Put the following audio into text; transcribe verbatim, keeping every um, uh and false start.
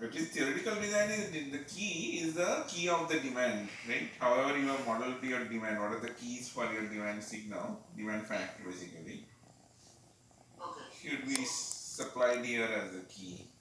At least theoretical design is the key is the key of the demand, right? However you have modeled your demand, what are the keys for your demand signal, demand factor basically, Okay. should be supplied here as a key.